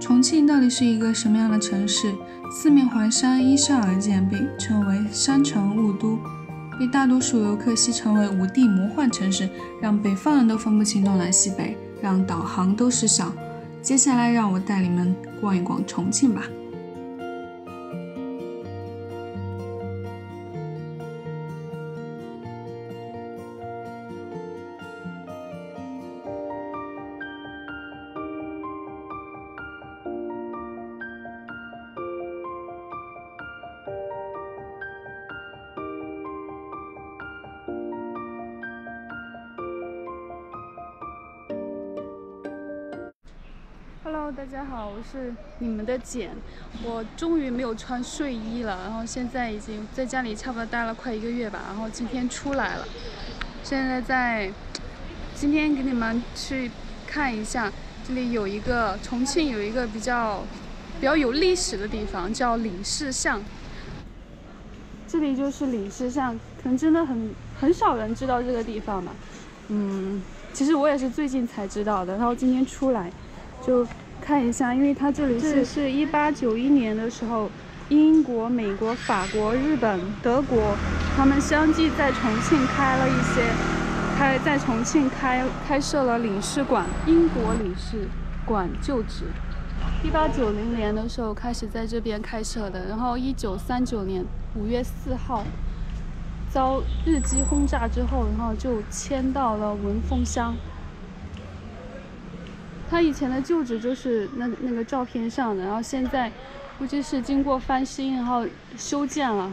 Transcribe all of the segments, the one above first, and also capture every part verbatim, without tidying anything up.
重庆到底是一个什么样的城市？四面环山，依山而建，被称为山城雾都，被大多数游客戏称为五 D 魔幻城市，让北方人都分不清东南西北，让导航都失效。接下来让我带你们逛一逛重庆吧。Hello， 大家好，我是你们的简。我终于没有穿睡衣了，然后现在已经在家里差不多待了快一个月吧，然后今天出来了。现在在，今天给你们去看一下，这里有一个重庆有一个比较比较有历史的地方，叫领事巷。这里就是领事巷，可能真的很很少人知道这个地方吧。嗯，其实我也是最近才知道的，然后今天出来。就看一下，因为它这里是是一八九一年的时候，英国、美国、法国、日本、德国，他们相继在重庆开了一些，开在重庆开开设了领事馆，英国领事馆旧址。一八九零年的时候开始在这边开设的，然后一九三九年五月四号遭日机轰炸之后，然后就迁到了文峰乡。他以前的旧址就是那那个照片上的，然后现在估计是经过翻新，然后修建了。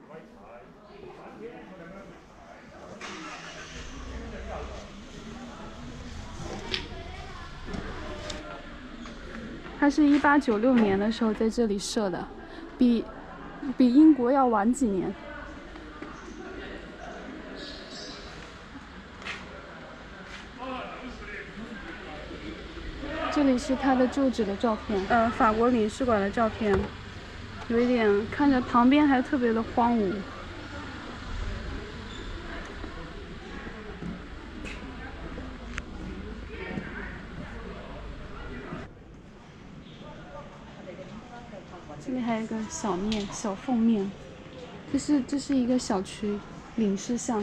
它是一八九六年的时候在这里设的，比比英国要晚几年。这里是他的旧址的照片，呃，法国领事馆的照片，有一点看着旁边还特别的荒芜。这里还有一个小面，小凤面，这是这是一个小区，领事巷。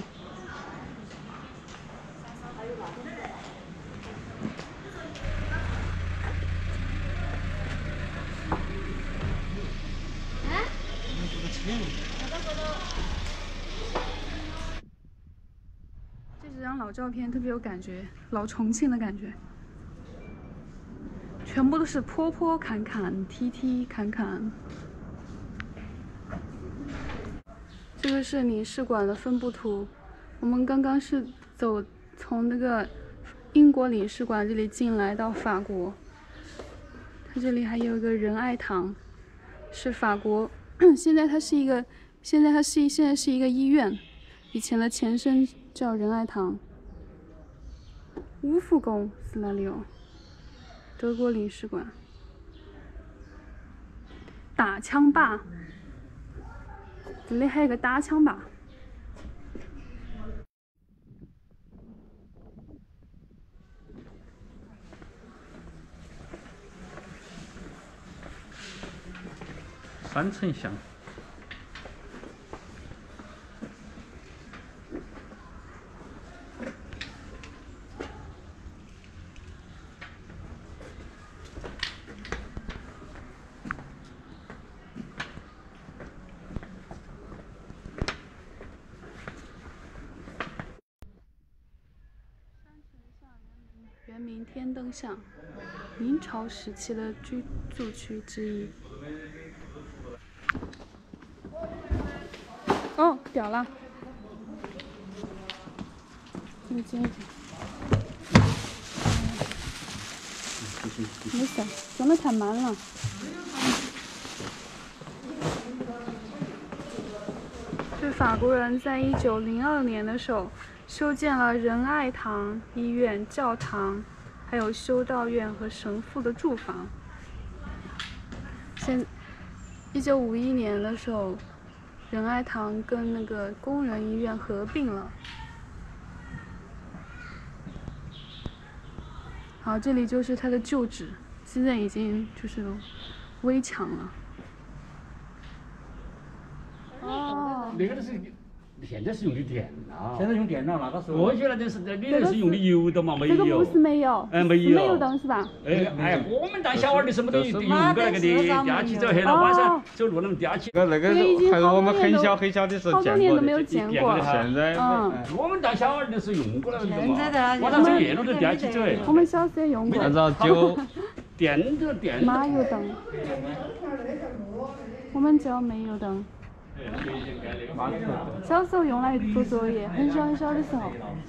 这几张老照片特别有感觉，老重庆的感觉，全部都是坡坡坎坎、梯梯坎坎。这个是领事馆的分布图，我们刚刚是走从那个英国领事馆这里进来到法国。它这里还有一个仁爱堂，是法国。现在它是一个，现在它是现在是一个医院，以前的前身叫仁爱堂。乌浮宫是哪里哦？德国领事馆。打枪坝，这里还有个打枪坝。 三层巷， 原名天灯巷，明朝时期的居住区之一。哦，掉了，这个接着，没事，装的太满了。是法国人在一九零二年的时候修建了仁爱堂医院、教堂，还有修道院和神父的住房。现一九五一年的时候，仁爱堂跟那个工人医院合并了。好，这里就是它的旧址， 现在已经就是围墙了。哦， 那个都是现在是用的电脑， 现在用电脑，那个时候过去那都是那里头是用的油的嘛，没这个不有。 是没有， 哎，没有。 没有灯是吧？ 哎哎，我们当小娃儿的时候都用过那个的，吊起走，黑了晚上走路那么吊起。 那那个这个已经还是我们好多年都很小很小的时候好多见过的。 年都没有见过。 现在嗯， 我们当小娃儿的时候用过那个嘛， 现在的晚上走夜路都吊起走。 我们小时候也用过。 按照九电的电。 马油灯。我们家没有灯。小时候用来做作业，很小很小的时候。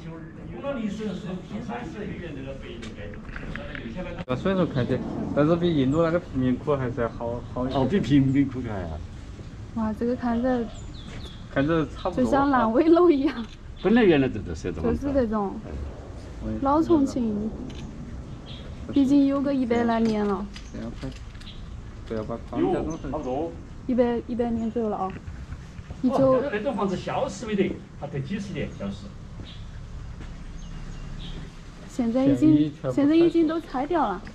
那所以说看起，但是比印度那个贫民窟还是要好好一些。 哦，比贫民窟看呀。 哇，这个看着看着差不多。 就像烂尾楼一样。 本来原来都都是这种。 就是这种。老重庆，毕竟有个一百来年了。 这样拍，不要把框架弄成。 差不多。 一百一百年左右了啊。一哦， 九。 那栋房子消失没得，它得几十年消失。 现在已经现在已经都拆掉了。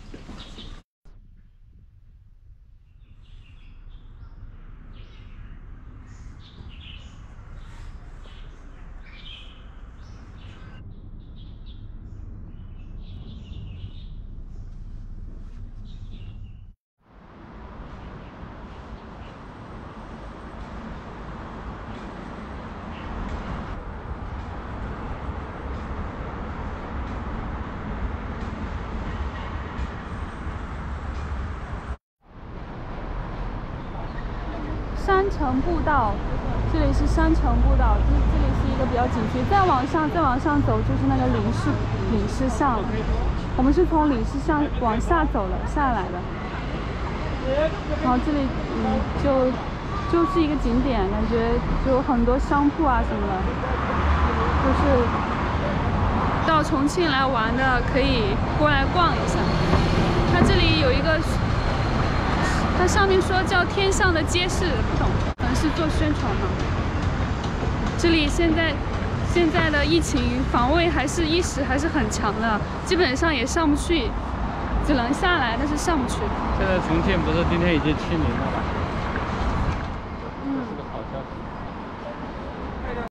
山城步道，这里是山城步道，这这里是一个比较景区。再往上，再往上走就是那个领事领事巷了。我们是从领事巷往下走了下来的。然后这里嗯就就是一个景点，感觉就有很多商铺啊什么的，就是到重庆来玩的可以过来逛一下。它这里有一个。它上面说叫天上的街市，不懂，可能是做宣传嘛。这里现在现在的疫情防卫还是意识还是很强的，基本上也上不去，只能下来，但是上不去。 现在重庆不是今天已经清零了吗？